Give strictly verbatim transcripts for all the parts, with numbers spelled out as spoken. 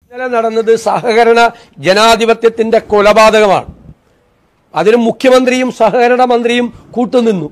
ഇന്നലെ നടന്നത് സഹകരണ ജനാധിപത്യത്തിന്റെ കൊലപാതകമാണ്. അതിന് മുഖ്യമന്ത്രിയും സഹകരണ മന്ത്രിയും കൂട്ടുനിന്നു.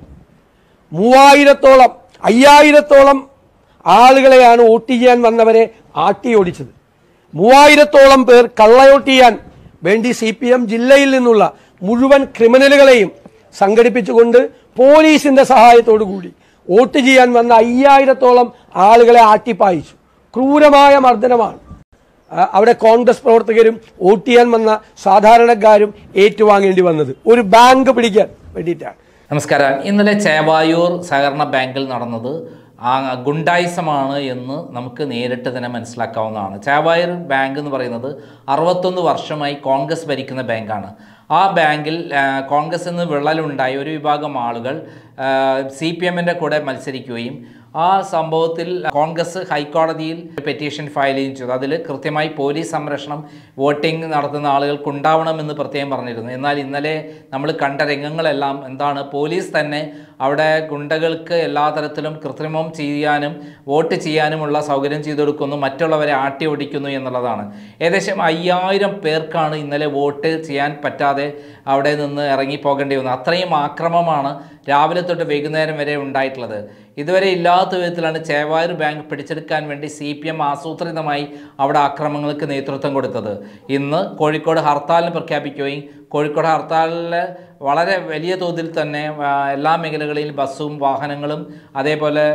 മൂവായിരത്തോളം അയ്യായിരത്തോളം ആളുകളെയാണ് വോട്ട് ചെയ്യാൻ വന്നവരെ ആട്ടിയോടിച്ചത്. മൂവായിരത്തോളം പേർ കള്ളവോട്ട് ചെയ്യാൻ വേണ്ടി സി പി എം ജില്ലയിൽ നിന്നുള്ള മുഴുവൻ ക്രിമിനലുകളെയും സംഘടിപ്പിച്ചുകൊണ്ട് പോലീസിന്റെ സഹായത്തോടു കൂടി വോട്ട് ചെയ്യാൻ വന്ന അയ്യായിരത്തോളം ആളുകളെ ആട്ടിപ്പായിച്ചു. ക്രൂരമായ മർദ്ദനമാണ് അവിടെ കോൺഗ്രസ് പ്രവർത്തകരും വോട്ട് ചെയ്യാൻ വന്ന സാധാരണക്കാരും ഏറ്റുവാങ്ങേണ്ടി വന്നത് ഒരു ബാങ്ക് പിടിക്കാൻ വേണ്ടിയിട്ടാണ്. നമസ്കാരം. ഇന്നലെ ചേവായൂർ സഹകരണ ബാങ്കിൽ നടന്നത് ആ ഗുണ്ടായിസമാണ് എന്ന് നമുക്ക് നേരിട്ട് തന്നെ മനസ്സിലാക്കാവുന്നതാണ്. ചേവായൂർ ബാങ്ക് എന്ന് പറയുന്നത് അറുപത്തൊന്ന് വർഷമായി കോൺഗ്രസ് ഭരിക്കുന്ന ബാങ്കാണ്. ആ ബാങ്കിൽ കോൺഗ്രസ് നിന്ന് വിള്ളലുണ്ടായി ഒരു വിഭാഗം ആളുകൾ സി പി എമ്മിൻ്റെ കൂടെ മത്സരിക്കുകയും ആ സംഭവത്തിൽ കോൺഗ്രസ് ഹൈക്കോടതിയിൽ പെറ്റീഷൻ ഫയൽ ചെയ്യുകയും ചെയ്തു. അതിൽ കൃത്യമായി പോലീസ് സംരക്ഷണം വോട്ടിംഗ് നടത്തുന്ന ആളുകൾക്ക് ഉണ്ടാവണമെന്ന് പ്രത്യേകം പറഞ്ഞിരുന്നു. എന്നാൽ ഇന്നലെ നമ്മൾ കണ്ട രംഗങ്ങളെല്ലാം എന്താണ്, പോലീസ് തന്നെ അവിടെ ഗുണ്ടകൾക്ക് എല്ലാ തരത്തിലും കൃത്രിമം ചെയ്യാനും വോട്ട് ചെയ്യാനുമുള്ള സൗകര്യം ചെയ്തു കൊടുക്കുന്നു, മറ്റുള്ളവരെ ആട്ടി ഓടിക്കുന്നു എന്നുള്ളതാണ്. ഏകദേശം അയ്യായിരം പേർക്കാണ് ഇന്നലെ വോട്ട് ചെയ്യാൻ പറ്റാതെ അവിടെ നിന്ന് ഇറങ്ങിപ്പോകേണ്ടി വന്നത്. അത്രയും ആക്രമമാണ് രാവിലെ തൊട്ട് വൈകുന്നേരം വരെ ഉണ്ടായിട്ടുള്ളത്. ഇതുവരെ ഇല്ലാത്ത വിധത്തിലാണ് ചേവായൂർ ബാങ്ക് പിടിച്ചെടുക്കാൻ വേണ്ടി സി പി എം ആസൂത്രിതമായി അവിടെ ആക്രമണങ്ങൾക്ക് നേതൃത്വം കൊടുത്തത്. ഇന്ന് കോഴിക്കോട് ഹർത്താലിന് പ്രഖ്യാപിക്കുകയും കോഴിക്കോട് ഹർത്താലിൽ വളരെ വലിയ തോതിൽ തന്നെ എല്ലാ മേഖലകളിലും ബസ്സും വാഹനങ്ങളും അതേപോലെ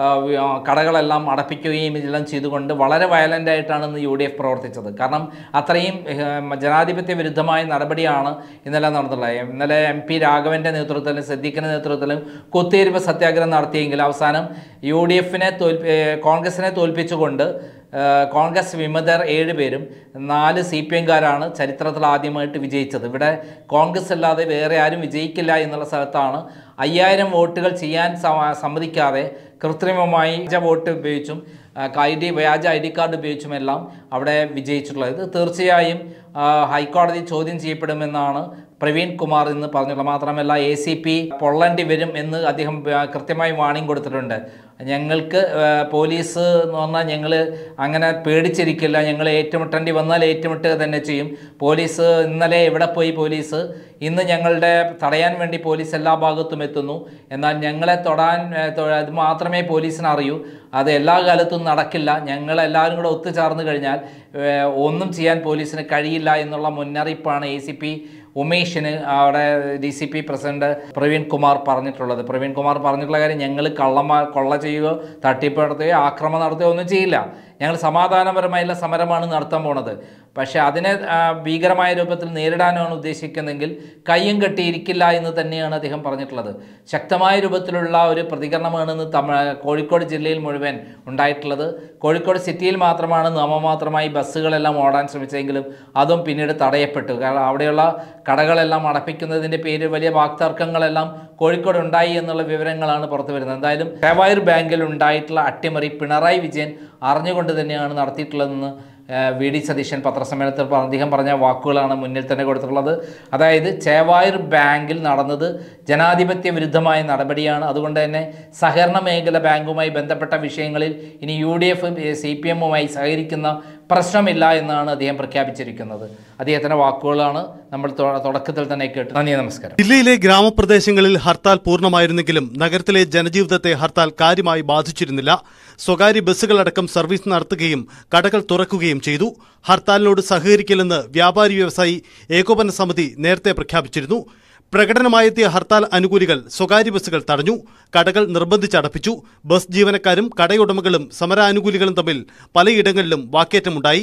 കടകളെല്ലാം അടപ്പിക്കുകയും ഇതെല്ലാം ചെയ്തുകൊണ്ട് വളരെ വയലൻ്റായിട്ടാണ് ഇന്ന് യു ഡി എഫ് പ്രവർത്തിച്ചത്. കാരണം അത്രയും ജനാധിപത്യ വിരുദ്ധമായ നടപടിയാണ് ഇന്നലെ നടന്നുള്ളത്. ഇന്നലെ എം പി രാഘവൻ്റെ നേതൃത്വത്തിലും സിദ്ദീഖിൻ്റെ നേതൃത്വത്തിലും കുത്തിയിരിപ്പ് സത്യാഗ്രഹം നടത്തിയെങ്കിൽ അവസാനം യു ഡി എഫിനെ തോൽപ്പി കോൺഗ്രസിനെ തോൽപ്പിച്ചുകൊണ്ട് കോൺഗ്രസ് വിമതർ ഏഴ് പേരും നാല് സി പി എംകാരാണ് ചരിത്രത്തിൽ ആദ്യമായിട്ട് വിജയിച്ചത്. ഇവിടെ കോൺഗ്രസ് അല്ലാതെ വേറെ ആരും വിജയിക്കില്ല എന്നുള്ള സ്ഥലത്താണ് അയ്യായിരം വോട്ടുകൾ ചെയ്യാൻ സമ്മതിക്കാതെ കൃത്രിമമായി വോട്ട് ഉപയോഗിച്ചും ഐ ഡി വ്യാജ ഐ ഡി കാർഡ് ഉപയോഗിച്ചുമെല്ലാം അവിടെ വിജയിച്ചിട്ടുള്ളത്. ഇത് തീർച്ചയായും ഹൈക്കോടതി ചോദ്യം ചെയ്യപ്പെടുമെന്നാണ് പ്രവീൺ കുമാർ ഇന്ന് പറഞ്ഞിട്ടുള്ളത്. മാത്രമല്ല എ സി പി പൊള്ളേണ്ടി വരും എന്ന് അദ്ദേഹം കൃത്യമായി വാണിംഗ് കൊടുത്തിട്ടുണ്ട്. ഞങ്ങൾക്ക് പോലീസ് എന്ന് പറഞ്ഞാൽ ഞങ്ങൾ അങ്ങനെ പേടിച്ചിരിക്കില്ല, ഞങ്ങൾ ഏറ്റുമുട്ടേണ്ടി വന്നാൽ ഏറ്റുമുട്ടുക തന്നെ ചെയ്യും. പോലീസ് ഇന്നലെ എവിടെ പോയി പോലീസ്? ഇന്ന് ഞങ്ങളുടെ തടയാൻ വേണ്ടി പോലീസ് എല്ലാ ഭാഗത്തും എത്തുന്നു. എന്നാൽ ഞങ്ങളെ തൊടാൻ അത് മാത്രമേ പോലീസിന് അറിയൂ. അത് എല്ലാ കാലത്തും നടക്കില്ല. ഞങ്ങളെല്ലാവരും കൂടെ ഒത്തുചേർന്ന് കഴിഞ്ഞാൽ ഒന്നും ചെയ്യാൻ പോലീസിന് കഴിയില്ല എന്നുള്ള മുന്നറിയിപ്പാണ് എ സി പി ഉമേഷിന് അവിടെ D C P president Praveen Kumar പറഞ്ഞിട്ടുള്ളത്. പ്രവീൺ കുമാർ പറഞ്ഞിട്ടുള്ള കാര്യം, ഞങ്ങൾ കള്ളമാ കൊള്ള ചെയ്യുകയോ തട്ടിപ്പ് നടത്തുകയോ ആക്രമണം നടത്തുകയോ ഒന്നും ചെയ്യില്ല. ഞങ്ങൾ സമാധാനപരമായുള്ള സമരമാണ് നടത്താൻ പോണത്. പക്ഷേ അതിനെ ഭീകരമായ രൂപത്തിൽ നേരിടാനാണ് ഉദ്ദേശിക്കുന്നതെങ്കിൽ കയ്യും കെട്ടിയിരിക്കില്ല എന്ന് തന്നെയാണ് അദ്ദേഹം പറഞ്ഞിട്ടുള്ളത്. ശക്തമായ രൂപത്തിലുള്ള ഒരു പ്രതികരണമാണെന്ന് തമിഴ് കോഴിക്കോട് ജില്ലയിൽ മുഴുവൻ ഉണ്ടായിട്ടുള്ളത്. കോഴിക്കോട് സിറ്റിയിൽ മാത്രമാണ് നാമമാത്രമായി ബസ്സുകളെല്ലാം ഓടാൻ ശ്രമിച്ചെങ്കിലും അതും പിന്നീട് തടയപ്പെട്ടു. കാരണം അവിടെയുള്ള കടകളെല്ലാം അടപ്പിക്കുന്നതിൻ്റെ പേരിൽ വലിയ വാക്തർക്കങ്ങളെല്ലാം കോഴിക്കോട് ഉണ്ടായി എന്നുള്ള വിവരങ്ങളാണ് പുറത്തു വരുന്നത്. എന്തായാലും ചേവായൂർ ബാങ്കിൽ ഉണ്ടായിട്ടുള്ള അട്ടിമറി പിണറായി വിജയൻ അറിഞ്ഞുകൊണ്ട് തന്നെയാണ് നടത്തിയിട്ടുള്ളതെന്ന് വി ഡി സതീശൻ പത്രസമ്മേളനത്തിൽ അദ്ദേഹം പറഞ്ഞ വാക്കുകളാണ് മുന്നിൽ തന്നെ കൊടുത്തിട്ടുള്ളത്. അതായത് ചേവായൂർ ബാങ്കിൽ നടന്നത് ജനാധിപത്യ വിരുദ്ധമായ നടപടിയാണ്. അതുകൊണ്ട് തന്നെ സഹകരണ മേഖല ബാങ്കുമായി ബന്ധപ്പെട്ട വിഷയങ്ങളിൽ ഇനി U D F C P എമ്മുമായി സഹകരിക്കുന്ന പ്രശ്നമില്ല എന്നാണ് അദ്ദേഹം പ്രഖ്യാപിച്ചിരിക്കുന്നത്. അദ്ദേഹത്തിൻ്റെ വാക്കുകളാണ് നമ്മൾ തുടക്കത്തിൽ തന്നെ കേട്ടു. നന്ദി, നമസ്കാരം. ജില്ലയിലെ ഗ്രാമപ്രദേശങ്ങളിൽ ഹർത്താൽ പൂർണ്ണമായിരുന്നെങ്കിലും നഗരത്തിലെ ജനജീവിതത്തെ ഹർത്താൽ കാര്യമായി ബാധിച്ചിരുന്നില്ല. സ്വകാര്യ ബസ്സുകളടക്കം സർവീസ് നടത്തുകയും കടകൾ തുറക്കുകയും ചെയ്തു. ഹർത്താലിനോട് സഹകരിക്കില്ലെന്ന് വ്യാപാരി വ്യവസായി ഏകോപന സമിതി നേരത്തെ പ്രഖ്യാപിച്ചിരുന്നു. പ്രകടനമായെത്തിയ ഹർത്താൽ അനുകൂലികൾ സ്വകാര്യ ബസ്സുകൾ തടഞ്ഞു. കടകൾ നിർബന്ധിച്ചടപ്പിച്ചു. ബസ് ജീവനക്കാരും കടയുടമകളും സമരാനുകൂലികളും തമ്മിൽ പലയിടങ്ങളിലും വാക്കേറ്റമുണ്ടായി.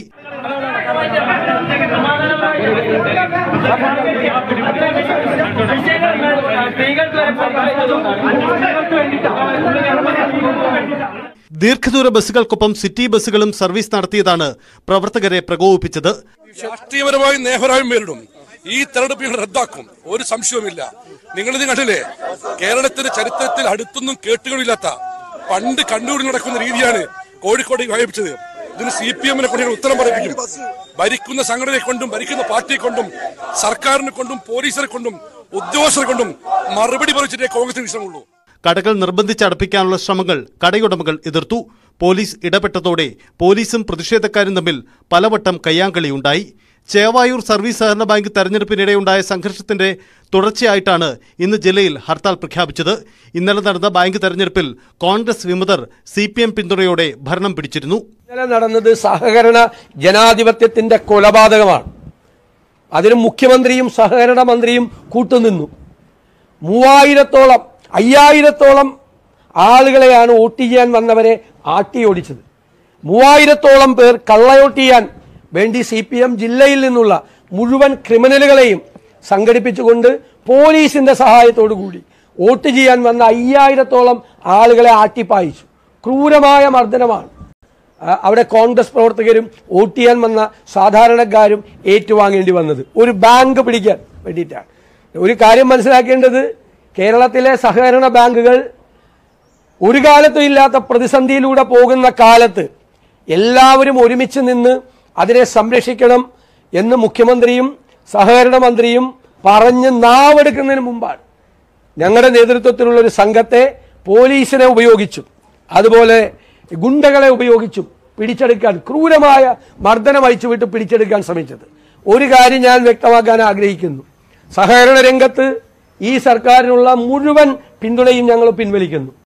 ദീർഘദൂര ബസ്സുകൾക്കൊപ്പം സിറ്റി ബസ്സുകളും സർവീസ് നടത്തിയതാണ് പ്രവർത്തകരെ പ്രകോപിപ്പിച്ചത്. രാഷ്ട്രീയപരമായി നേഹരായും നേരിടും. ഈ തെരഞ്ഞെടുപ്പ് ഞങ്ങൾ റദ്ദാക്കും, ഒരു സംശയവുമില്ല. നിങ്ങളിത് കണ്ടില്ലേ, കേരളത്തിന്റെ ചരിത്രത്തിൽ അടുത്തൊന്നും കേട്ടുകളില്ലാത്ത പണ്ട് കണ്ണൂരിൽ നടക്കുന്ന രീതിയാണ് കോഴിക്കോട് വായിപ്പിച്ചത്. ഇതിന് സി പി എമ്മിനെ കൊണ്ട് ഉത്തരം പറയിപ്പിക്കും. ഭരിക്കുന്ന സംഘടനയെ കൊണ്ടും ഭരിക്കുന്ന പാർട്ടിയെ കൊണ്ടും സർക്കാരിനെ കൊണ്ടും പോലീസിനെ കൊണ്ടും ഉദ്യോഗസ്ഥരെ കൊണ്ടും മറുപടി പറയിച്ചിട്ടേ കോൺഗ്രസിന് ഇഷ്ടമുള്ളൂ. കടകൾ നിർബന്ധിച്ചടപ്പിക്കാനുള്ള ശ്രമങ്ങൾ കടയുടമകൾ എതിർത്തു. പോലീസ് ഇടപെട്ടതോടെ പോലീസും പ്രതിഷേധക്കാരും തമ്മിൽ പലവട്ടം കയ്യാങ്കളിയുണ്ടായി. ചേവായൂർ സർവീസ് സഹകരണ ബാങ്ക് തെരഞ്ഞെടുപ്പിനിടെയുണ്ടായ സംഘർഷത്തിന്റെ തുടർച്ചയായിട്ടാണ് ഇന്ന് ജില്ലയിൽ ഹർത്താൽ പ്രഖ്യാപിച്ചത്. ഇന്നലെ നടന്ന ബാങ്ക് തെരഞ്ഞെടുപ്പിൽ കോൺഗ്രസ് വിമതർ സി പി എം പിന്തുണയോടെ ഭരണം പിടിച്ചിരുന്നു. ഇന്നലെ നടന്നത് സഹകരണ ജനാധിപത്യത്തിന്റെ കൊലപാതകമാണ്. അതിന് മുഖ്യമന്ത്രിയും സഹകരണ മന്ത്രിയും കൂട്ടുനിന്നു. മൂവായിരത്തോളം അയ്യായിരത്തോളം ആളുകളെയാണ് വോട്ട് ചെയ്യാൻ വന്നവരെ ആട്ടിയോടിച്ചത്. മൂവായിരത്തോളം പേർ കള്ളവോട്ട് ചെയ്യാൻ വേണ്ടി സി പി എം ജില്ലയിൽ നിന്നുള്ള മുഴുവൻ ക്രിമിനലുകളെയും സംഘടിപ്പിച്ചുകൊണ്ട് പോലീസിന്റെ സഹായത്തോടു കൂടി വോട്ട് ചെയ്യാൻ വന്ന അയ്യായിരത്തോളം ആളുകളെ ആട്ടിപ്പായിച്ചു. ക്രൂരമായ മർദ്ദനമാണ് അവിടെ കോൺഗ്രസ് പ്രവർത്തകരും വോട്ട് ചെയ്യാൻ വന്ന സാധാരണക്കാരും ഏറ്റുവാങ്ങേണ്ടി വന്നത്. ഒരു ബാങ്ക് പിടിക്കാൻ വേണ്ടിയിട്ടാണ്. ഒരു കാര്യം മനസ്സിലാക്കേണ്ടത്, കേരളത്തിലെ സഹകരണ ബാങ്കുകൾ ഒരു കാലത്തും ഇല്ലാത്ത പ്രതിസന്ധിയിലൂടെ പോകുന്ന കാലത്ത് എല്ലാവരും ഒരുമിച്ച് നിന്ന് അതിനെ സംരക്ഷിക്കണം എന്ന് മുഖ്യമന്ത്രിയും സഹകരണ മന്ത്രിയും പറഞ്ഞ് നാവെടുക്കുന്നതിന് മുമ്പാണ് ഞങ്ങളുടെ നേതൃത്വത്തിലുള്ള ഒരു സംഘത്തെ പോലീസിനെ ഉപയോഗിച്ചും അതുപോലെ ഗുണ്ടകളെ ഉപയോഗിച്ചും പിടിച്ചെടുക്കാൻ, ക്രൂരമായ മർദ്ദനം അയച്ചുവിട്ട് പിടിച്ചെടുക്കാൻ ശ്രമിച്ചത്. ഒരു കാര്യം ഞാൻ വ്യക്തമാക്കാൻ ആഗ്രഹിക്കുന്നു, സഹകരണ രംഗത്ത് ഈ സർക്കാരിനുള്ള മുഴുവൻ പിന്തുണയും ഞങ്ങൾ പിൻവലിക്കുന്നു.